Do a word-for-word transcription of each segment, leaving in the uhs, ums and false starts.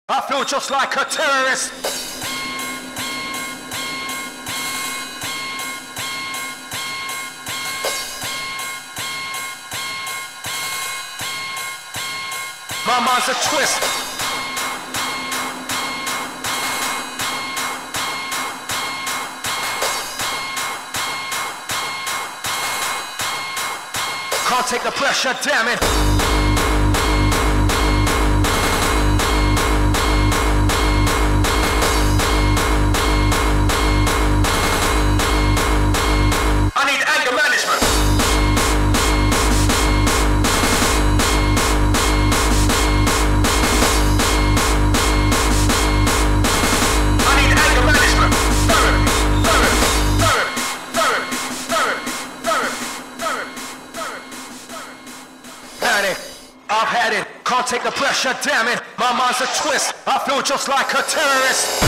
I feel just like a terrorist. My mind's a twist. Can't take the pressure, damn it. I need anger management. I need anger management. Therapy, therapy, therapy, therapy, therapy, therapy, therapy. Had it, I've had it. Can't take the pressure, damn it. My mind's a twist. I feel just like a terrorist.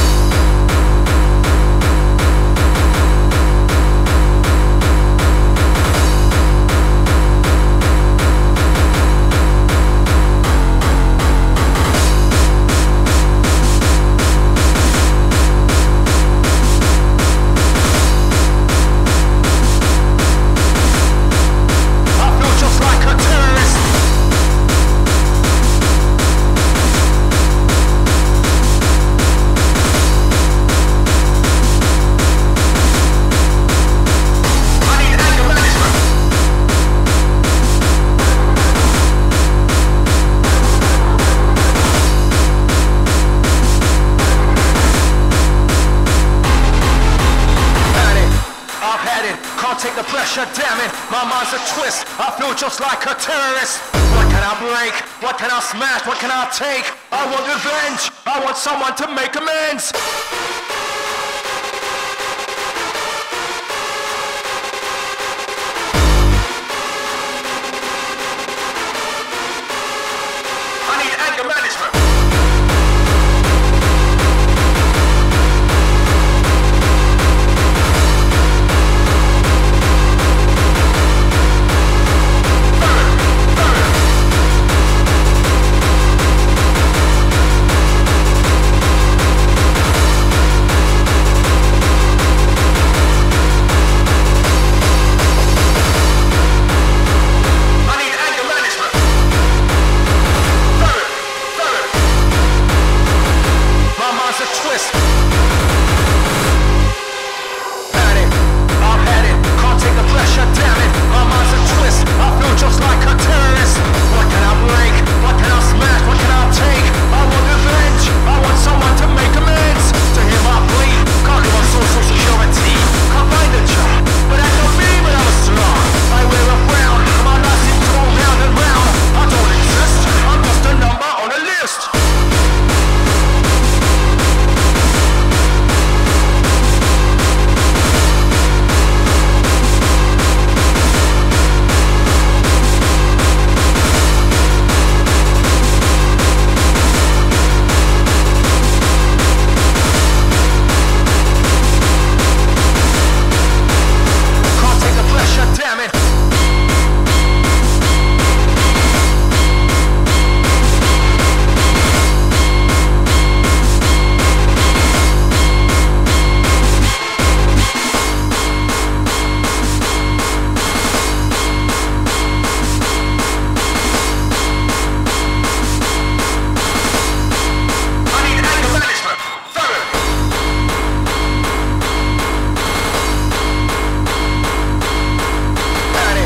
Can't take the pressure, damn it. My mind's a twist. I feel just like a terrorist. What can I break? What can I smash? What can I take? I want revenge. I want someone to make amends. I need anger management.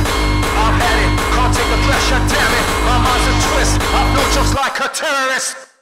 Damn it, my mind's a twist. I feel just like a terrorist.